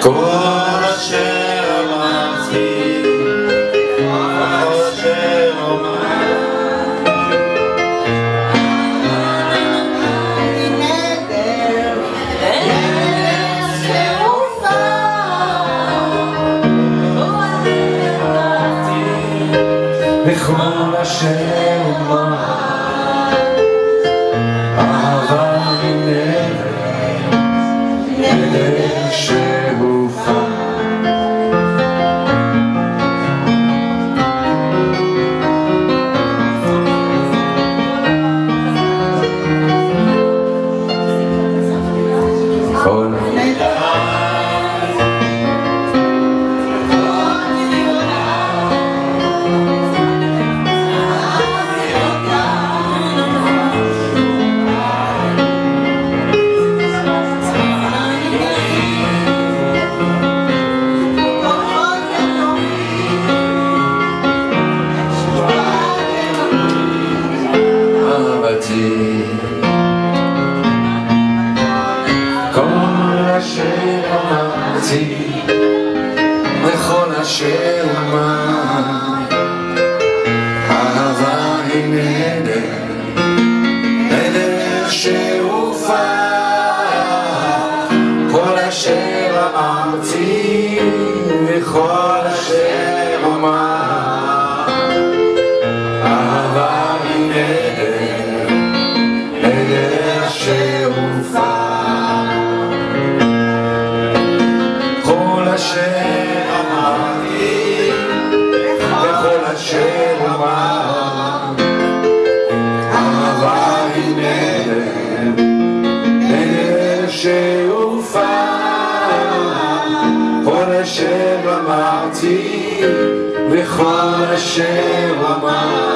כל אשר אמרתי, כל אשר אמרתי, נדר, נדר שהופר, בכל אשר אמרתי, אהבה נדר, נדר שהופר. כל אשר אמרתי וכל אשר אמרתי, אהבה היא נדר, נדר שהופר. כל אשר אמרתי וכל אשר אמרתי, אהבה היא נדר, נדר שהופר. כל אשר אמרתי וכל אשר אמרתי, אהבה היא נדר, נדר שהופר. כל אשר אמרתי וכל אשר אמרתי,